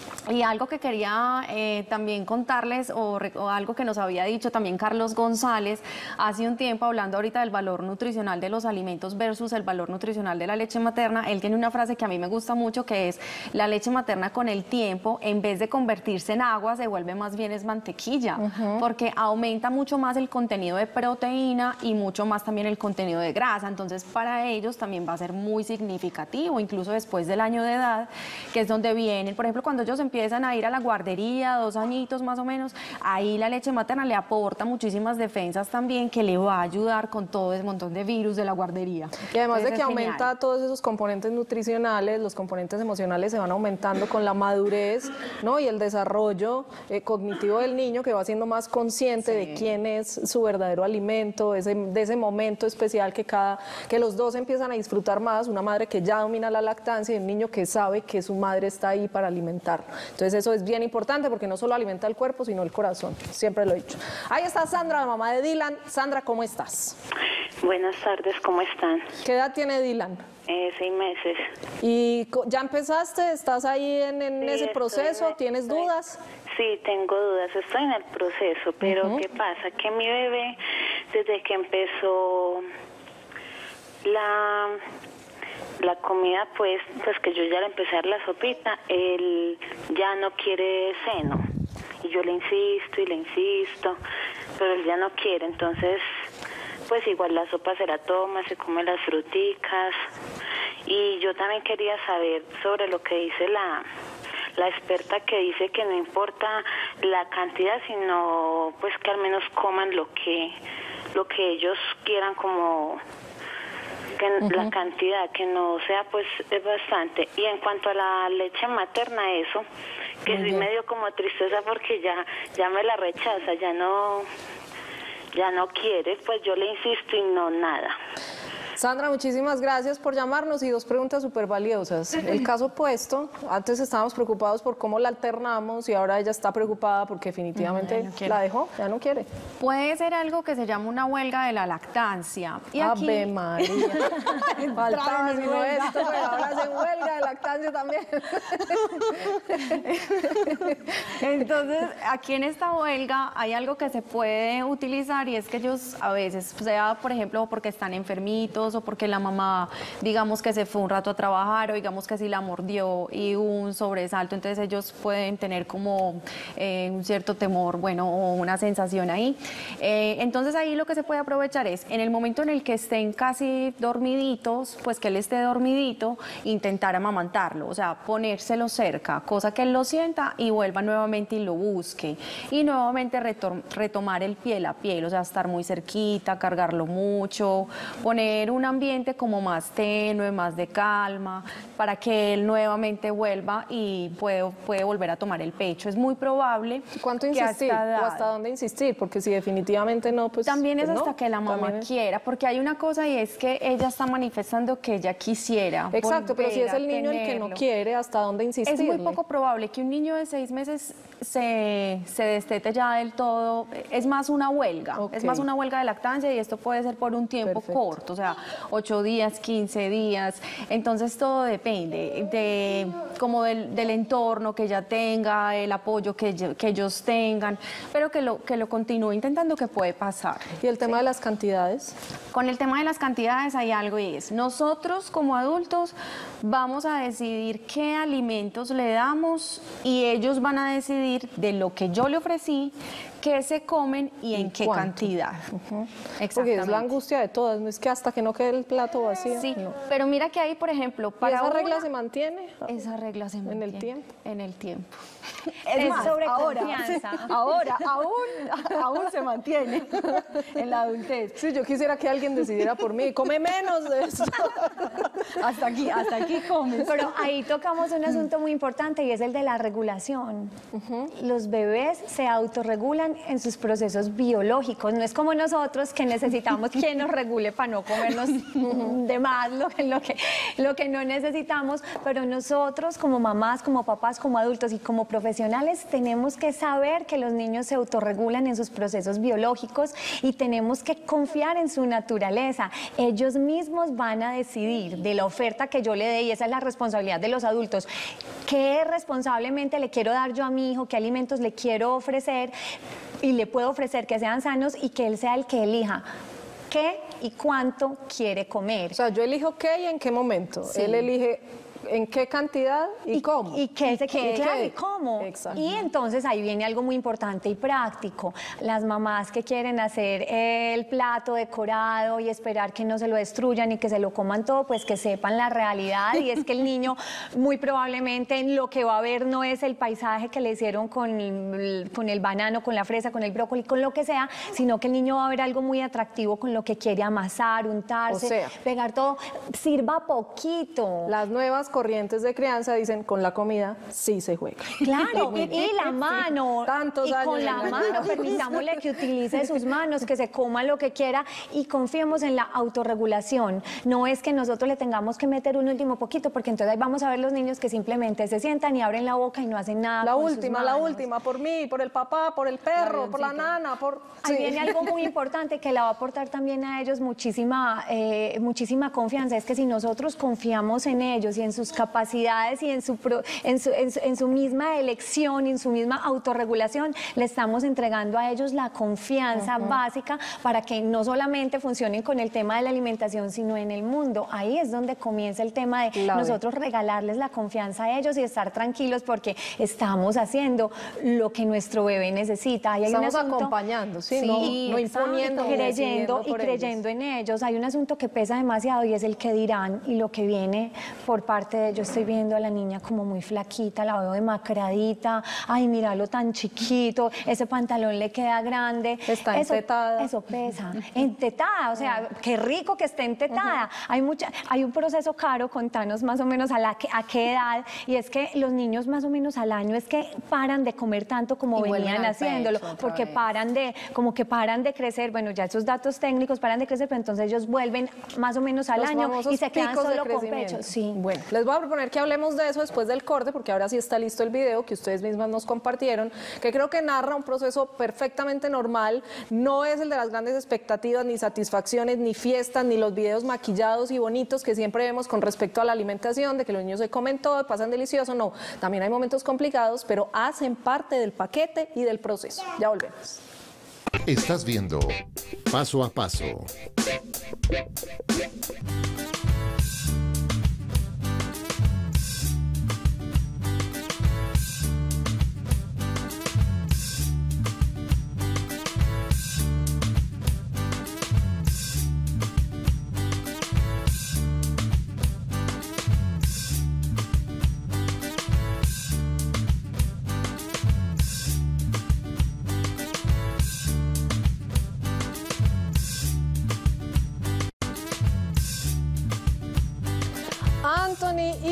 H: Y algo que quería también contarles, o algo que nos había dicho también Carlos González hace un tiempo, hablando ahorita del valor nutricional de los alimentos versus el valor nutricional de la leche materna. Él tiene una frase que a mí me gusta mucho, que es: la leche materna con el tiempo, en vez de convertirse en agua, se vuelve más bien es mantequilla, porque aumenta mucho más el contenido de proteína y mucho más también el contenido de grasa. Entonces para ellos también va a ser muy significativo, incluso después del año de edad, que es donde vienen, por ejemplo, cuando ellos empiezan a ir a la guardería, 2 añitos más o menos, ahí la leche materna le aporta muchísimas defensas también, que le va a ayudar con todo ese montón de virus de la guardería.
C: Y además
H: Entonces,
C: de que aumenta todos esos componentes nutricionales, los componentes emocionales se van aumentando con la madurez, ¿no? Y el desarrollo cognitivo del niño, que va siendo más consciente de quién es su verdadero alimento, de ese momento especial que los dos empiezan a disfrutar más, una madre que ya domina la lactancia y un niño que sabe que su madre está ahí para alimentarlo. Entonces eso es bien importante, porque no solo alimenta el cuerpo, sino el corazón, siempre lo he dicho. Ahí está Sandra, la mamá de Dylan. Sandra, ¿cómo estás?
K: Buenas tardes, ¿cómo están?
C: ¿Qué edad tiene Dylan?
K: 6 meses.
C: ¿Y ya empezaste? ¿Estás ahí en ese proceso? ¿Tienes dudas?
K: Sí, tengo dudas, estoy en el proceso, pero ¿qué pasa? Que mi bebé, desde que empezó la comida, pues que yo ya le empecé a dar la sopita, él ya no quiere seno. Y yo le insisto, pero él ya no quiere. Entonces, pues igual la sopa se la toma, se come las fruticas. Y yo también quería saber sobre lo que dice la experta, que dice que no importa la cantidad, sino pues que al menos coman lo que ellos quieran, como que la cantidad, que no sea pues es bastante. Y en cuanto a la leche materna, eso, que sí me dio como tristeza, porque ya me la rechaza, ya no quiere, pues yo le insisto y no nada.
C: Sandra, muchísimas gracias por llamarnos, y 2 preguntas súper valiosas. El caso opuesto, antes estábamos preocupados por cómo la alternamos, y ahora ella está preocupada porque definitivamente la dejó, ya no quiere.
H: Puede ser algo que se llama una huelga de la lactancia. Y aquí...
C: Ave María. Faltaba sino esto, pero ahora hacen huelga de lactancia también.
H: Entonces, aquí en esta huelga hay algo que se puede utilizar, y es que ellos a veces, sea por ejemplo porque están enfermitos, o porque la mamá, digamos que se fue un rato a trabajar, o digamos que sí la mordió y un sobresalto, entonces ellos pueden tener como un cierto temor, bueno, o una sensación ahí. Entonces ahí lo que se puede aprovechar es, en el momento en el que estén casi dormiditos, pues que él esté dormidito, intentar amamantarlo, o sea, ponérselo cerca, cosa que él lo sienta y vuelva nuevamente y lo busque, y nuevamente retomar el piel a piel, o sea, estar muy cerquita, cargarlo mucho, poner un ambiente como más tenue, más de calma, para que él nuevamente vuelva y puede volver a tomar el pecho. Es muy probable.
C: ¿Cuánto
H: que
C: insistir? ¿O hasta dónde insistir? Porque si definitivamente no, pues
H: también es
C: pues
H: hasta
C: no.
H: que la mamá quiera, porque hay una cosa y es que ella está manifestando que ella quisiera.
C: Exacto, pero si es el niño el que no
H: tenerlo.
C: quiere, ¿hasta dónde insistir?
H: Es muy poco probable que un niño de 6 meses se destete ya del todo. Es más una huelga, es más una huelga de lactancia y esto puede ser por un tiempo corto, o sea, 8 días, 15 días. Entonces todo depende como del entorno que ella tenga, el apoyo que ellos tengan, pero que lo continúe intentando, que puede pasar.
C: ¿Y el tema de las cantidades?
H: Con el tema de las cantidades hay algo y es, nosotros como adultos vamos a decidir qué alimentos le damos y ellos van a decidir de lo que yo le ofrecí, qué se comen y en qué cantidad.
C: Porque es la angustia de todas, no es que hasta que no quede el plato vacío.
H: Sí,
C: no.
H: pero mira que ahí, por ejemplo,
C: para esa regla se mantiene.
H: Esa regla se mantiene.
C: En el tiempo.
H: En el tiempo.
D: Es
H: más,
D: sobre
H: ahora,
D: confianza.
H: ahora, aún se mantiene en la adultez.
C: Sí, yo quisiera que alguien decidiera por mí, come menos de eso.
H: hasta aquí comes.
J: Pero ahí tocamos un asunto muy importante y es el de la regulación. Los bebés se autorregulan en sus procesos biológicos. No es como nosotros que necesitamos quien nos regule para no comernos de más lo que no necesitamos, pero nosotros como mamás, como papás, como adultos y como profesionales tenemos que saber que los niños se autorregulan en sus procesos biológicos y tenemos que confiar en su naturaleza. Ellos mismos van a decidir de la oferta que yo le dé, y esa es la responsabilidad de los adultos, qué responsablemente le quiero dar yo a mi hijo, qué alimentos le quiero ofrecer y le puedo ofrecer que sean sanos y que él sea el que elija qué y cuánto quiere comer.
C: O sea, yo elijo qué y en qué momento.
J: Sí.
C: Él elige en qué cantidad y cómo.
J: Y qué se quiere, claro, y cómo.
C: Exacto.
J: Y entonces ahí viene algo muy importante y práctico. Las mamás que quieren hacer el plato decorado y esperar que no se lo destruyan y que se lo coman todo, pues que sepan la realidad, y es que el niño muy probablemente lo que va a ver no es el paisaje que le hicieron con el banano, con la fresa, con el brócoli, con lo que sea, sino que el niño va a ver algo muy atractivo con lo que quiere amasar, untarse,
C: O sea,
J: pegar todo. Sirva poquito.
C: Las nuevas corrientes de crianza dicen, con la comida sí se juega.
J: Claro, y la mano,
C: Tantos
J: y
C: años
J: con la
C: engañados.
J: mano, permitámosle que utilice sus manos, que se coma lo que quiera y confiemos en la autorregulación. No es que nosotros le tengamos que meter un último poquito, porque entonces ahí vamos a ver los niños que simplemente se sientan y abren la boca y no hacen nada.
C: La
J: con sus
C: última,
J: manos.
C: por mí, por el papá, por el perro, por la nana, por...
J: Ahí
C: Sí.
J: viene algo muy importante que le va a aportar también a ellos muchísima confianza. Es que si nosotros confiamos en ellos y en sus capacidades y en su misma elección y en su misma autorregulación, le estamos entregando a ellos la confianza básica para que no solamente funcionen con el tema de la alimentación, sino en el mundo. Ahí es donde comienza el tema de nosotros regalarles la confianza a ellos y estar tranquilos porque estamos haciendo lo que nuestro bebé necesita. Ahí hay
C: Estamos
J: un asunto,
C: acompañando, ¿sí? No imponiendo,
J: creyendo en ellos. Hay un asunto que pesa demasiado y es el que dirán y lo que viene por parte de ellos. Estoy viendo a la niña como muy flaquita, la veo demacradita, ay, míralo tan chiquito, ese pantalón le queda grande.
C: Está entetada.
J: Eso pesa. Entetada, o sea, qué rico que esté entetada. Hay un proceso, Caro, contanos más o menos a qué edad, y es que los niños más o menos al año es que paran de comer tanto como
H: Y vuelven
J: venían
H: al
J: haciéndolo,
H: pecho otra
J: porque
H: vez.
J: paran de crecer, bueno, ya esos datos técnicos paran de crecer, pero entonces ellos vuelven más o menos al
C: Los
J: año
C: famosos
J: y se quedan
C: picos de
J: solo con
C: crecimiento.
J: pecho. Sí.
C: Bueno, les voy a proponer que hablemos de eso después del corte, porque ahora sí está listo el video que ustedes mismas nos compartieron, que creo que narra un proceso perfectamente normal, no es el de las grandes expectativas, ni satisfacciones, ni fiestas, ni los videos maquillados y bonitos que siempre vemos con respecto a la alimentación, de que los niños se comen todo, pasan delicioso. No, también hay momentos complicados, pero hacen parte del paquete y del proceso. Ya volvemos.
F: Estás viendo Paso a Paso.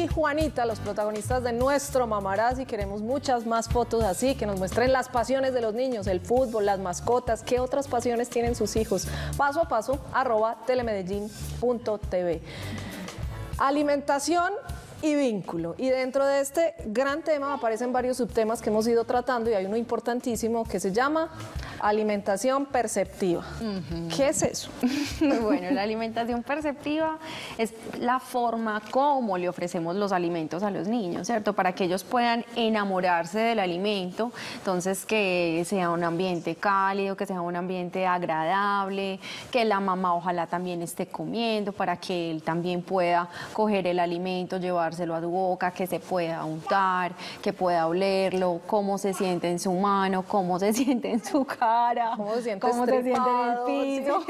C: Juanita, los protagonistas de nuestro Mamarazzi. Queremos muchas más fotos así, que nos muestren las pasiones de los niños, el fútbol, las mascotas, qué otras pasiones tienen sus hijos. Paso a paso, @telemedellin.tv. Alimentación y vínculo. Y dentro de este gran tema aparecen varios subtemas que hemos ido tratando y hay uno importantísimo que se llama alimentación perceptiva. ¿Qué es eso?
H: Bueno, la alimentación perceptiva es la forma como le ofrecemos los alimentos a los niños, ¿cierto? Para que ellos puedan enamorarse del alimento, entonces que sea un ambiente cálido, que sea un ambiente agradable, que la mamá ojalá también esté comiendo para que él también pueda coger el alimento, llevárselo a su boca, que se pueda untar, que pueda olerlo, cómo se siente en su mano, cómo se siente en su cara,
C: cómo se siente
H: en el piso,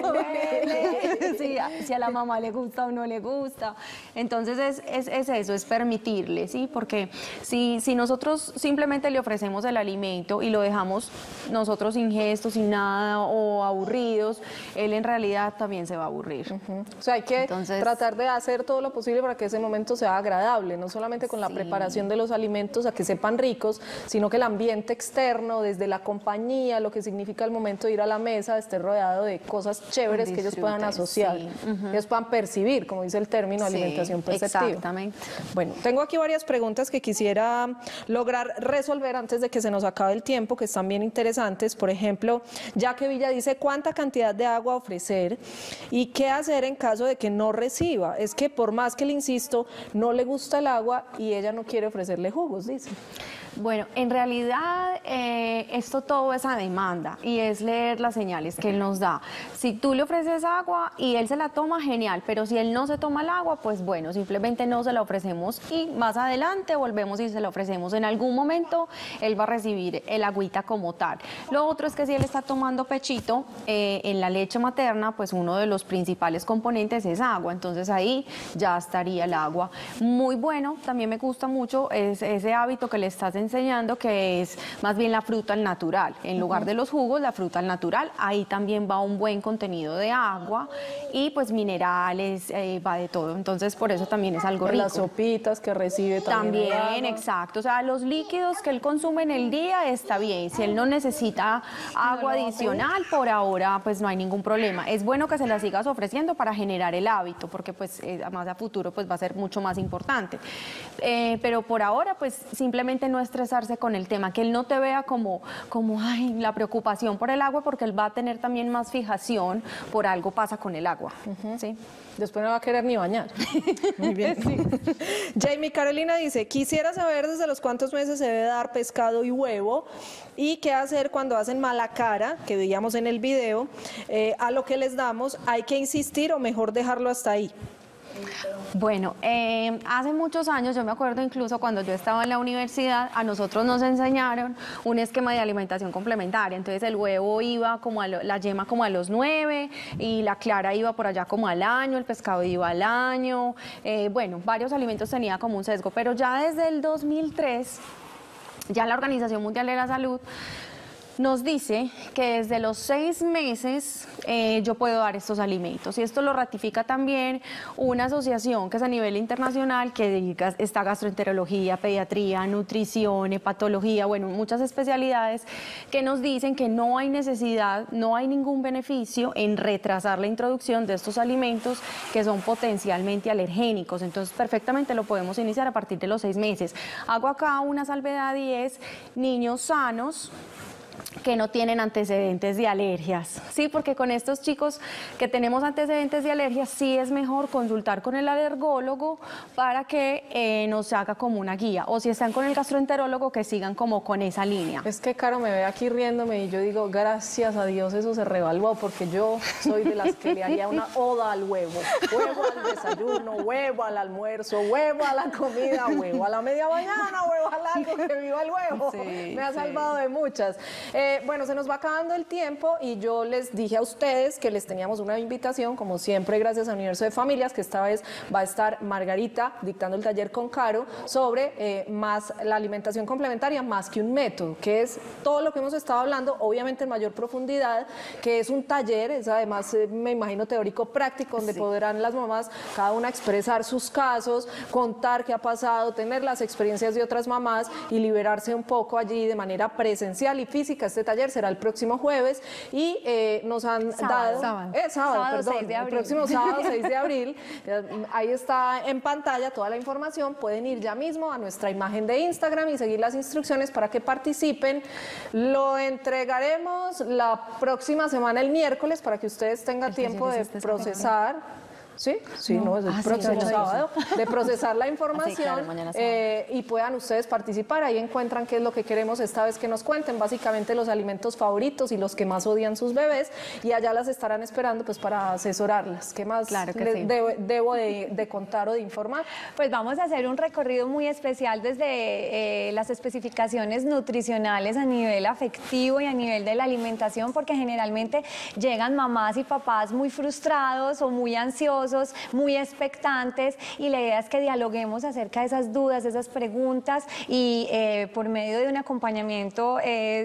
C: sí.
H: si a la mamá le gusta o no le gusta. Entonces es eso, es permitirle, ¿sí? Porque si nosotros simplemente le ofrecemos el alimento y lo dejamos nosotros sin gestos, sin nada o aburridos, él en realidad también se va a aburrir.
C: O sea, hay que tratar de hacer todo lo posible para que ese momento sea agradable, no solamente con la preparación de los alimentos a que sepan ricos, sino que el ambiente externo, desde la compañía, lo que significa el momento de ir a la mesa, esté rodeado de cosas chéveres que ellos puedan asociar, que ellos puedan percibir, como dice el término, alimentación perceptiva.
H: Exactamente.
C: Bueno, tengo aquí varias preguntas que quisiera lograr resolver antes de que se nos acabe el tiempo, que están bien interesantes. Por ejemplo, Jaque Villa dice, ¿cuánta cantidad de agua ofrecer y qué hacer en caso de que no reciba? Es que por más que le insisto, no le gusta el agua y ella no quiere ofrecerle jugos, dice.
H: Bueno, en realidad esto todo es a demanda y es leer las señales que él nos da. Si tú le ofreces agua y él se la toma, genial, pero si él no se toma el agua, pues bueno, simplemente no se la ofrecemos y más adelante volvemos y se la ofrecemos. En algún momento él va a recibir el agüita como tal. Lo otro es que si él está tomando pechito, en la leche materna, pues uno de los principales componentes es agua, entonces ahí ya estaría el agua. Muy bueno, también me gusta mucho ese hábito que le estás enseñando, que es más bien la fruta al natural. En lugar de los jugos, la fruta al natural, ahí también va un buen contenido de agua y pues minerales, va de todo. Entonces por eso también es algo rico.
C: Las sopitas que recibe
H: también exacto. O sea, los líquidos que él consume en el día está bien. Si él no necesita agua adicional, por ahora pues no hay ningún problema. Es bueno que se la sigas ofreciendo para generar el hábito, porque pues más a futuro pues va a ser mucho más importante. Pero por ahora pues simplemente no estresarse con el tema, que él no te vea como ay, la preocupación por el agua, porque él va a tener también más fijación por algo pasa con el agua. ¿Sí?
C: Después no va a querer ni bañar. Muy bien. Sí. Jamie Carolina dice, quisiera saber desde los cuántos meses se debe dar pescado y huevo y qué hacer cuando hacen mala cara, que veíamos en el video, a lo que les damos, ¿hay que insistir o mejor dejarlo hasta ahí?
H: Bueno, hace muchos años, yo me acuerdo incluso cuando yo estaba en la universidad, a nosotros nos enseñaron un esquema de alimentación complementaria. Entonces el huevo iba como la yema como a los 9 y la clara iba por allá como al año, el pescado iba al año. Bueno, varios alimentos tenía como un sesgo, pero ya desde el 2003, ya la Organización Mundial de la Salud nos dice que desde los 6 meses yo puedo dar estos alimentos, y esto lo ratifica también una asociación que es a nivel internacional, que está gastroenterología, pediatría, nutrición, hepatología, bueno, muchas especialidades que nos dicen que no hay necesidad, no hay ningún beneficio en retrasar la introducción de estos alimentos que son potencialmente alergénicos. Entonces perfectamente lo podemos iniciar a partir de los 6 meses. Hago acá una salvedad y es niños sanos que no tienen antecedentes de alergias, ¿sí? Porque con estos chicos que tenemos antecedentes de alergias sí es mejor consultar con el alergólogo para que nos haga como una guía, o si están con el gastroenterólogo que sigan como con esa línea.
C: Es que Caro me ve aquí riéndome y yo digo, gracias a Dios eso se revaluó, porque yo soy de las que le haría una oda al huevo. Huevo al desayuno, huevo al almuerzo, huevo a la comida, huevo a la media mañana, huevo al algo, que viva el huevo. Sí, me ha salvado de muchas. Bueno, se nos va acabando el tiempo y yo les dije a ustedes que les teníamos una invitación, como siempre, gracias a Universo de Familias, que esta vez va a estar Margarita dictando el taller con Caro sobre más la alimentación complementaria más que un método, que es todo lo que hemos estado hablando, obviamente en mayor profundidad, que es un taller, es además, me imagino, teórico práctico, donde podrán las mamás cada una expresar sus casos, contar qué ha pasado, tener las experiencias de otras mamás y liberarse un poco allí de manera presencial y física. Este taller será el próximo jueves y nos han dado... Sábado,
J: 6 de
C: el
J: abril.
C: próximo sábado 6 de abril. Ahí está en pantalla toda la información. Pueden ir ya mismo a nuestra imagen de Instagram y seguir las instrucciones para que participen. Lo entregaremos la próxima semana, el miércoles, para que ustedes tengan tiempo de procesar. Sí, no, es el próximo sábado, de procesar la información y puedan ustedes participar. Ahí encuentran qué es lo que queremos esta vez que nos cuenten, básicamente los alimentos favoritos y los que más odian sus bebés, y allá las estarán esperando pues para asesorarlas. ¿Qué más debo de contar o de informar?
J: Pues vamos a hacer un recorrido muy especial desde las especificaciones nutricionales a nivel afectivo y a nivel de la alimentación, porque generalmente llegan mamás y papás muy frustrados o muy ansiosos, muy expectantes, y la idea es que dialoguemos acerca de esas dudas, de esas preguntas, y por medio de un acompañamiento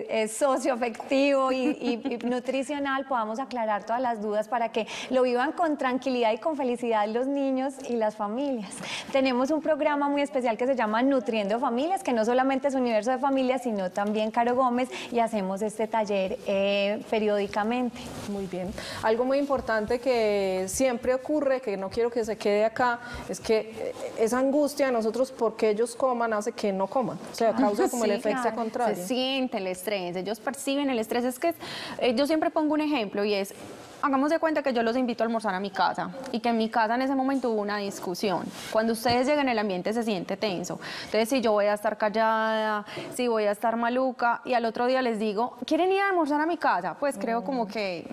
J: socioafectivo y nutricional podamos aclarar todas las dudas para que lo vivan con tranquilidad y con felicidad los niños y las familias. Tenemos un programa muy especial que se llama Nutriendo Familias, que no solamente es Universo de Familias, sino también Caro Gómez, y hacemos este taller periódicamente.
C: Muy bien. Algo muy importante que siempre ocurre, que no quiero que se quede acá, es que esa angustia de nosotros porque ellos coman hace que no coman, o sea, causa como el efecto contrario.
H: Se siente el estrés, ellos perciben el estrés. Es que yo siempre pongo un ejemplo y es: hagamos de cuenta que yo los invito a almorzar a mi casa y que en mi casa en ese momento hubo una discusión. Cuando ustedes llegan, el ambiente se siente tenso. Entonces, si yo voy a estar callada, si voy a estar maluca, y al otro día les digo, ¿quieren ir a almorzar a mi casa? Pues creo como que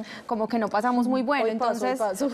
H: no pasamos muy bueno. Entonces,
C: pasa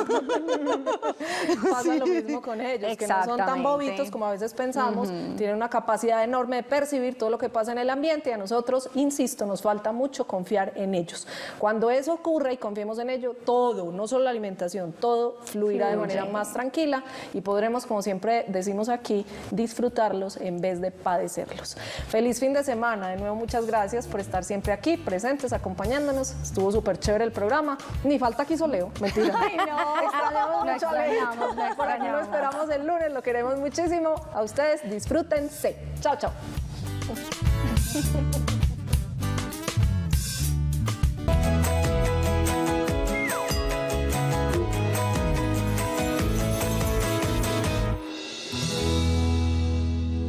C: lo mismo con ellos, que no son tan bobitos como a veces pensamos, tienen una capacidad enorme de percibir todo lo que pasa en el ambiente, y a nosotros, insisto, nos falta mucho confiar en ellos. Cuando eso ocurre y confiemos en ello, todo, no solo la alimentación, todo fluirá de manera más tranquila y podremos, como siempre decimos aquí, disfrutarlos en vez de padecerlos. Feliz fin de semana. De nuevo, muchas gracias por estar siempre aquí, presentes, acompañándonos. Estuvo súper chévere el programa. Ni falta que hizo Leo. Mentira.
J: Ay, no.
C: Extrañamos mucho a Leo. Por aquí lo esperamos el lunes. Lo queremos muchísimo. A ustedes, disfrútense. Chao, chao.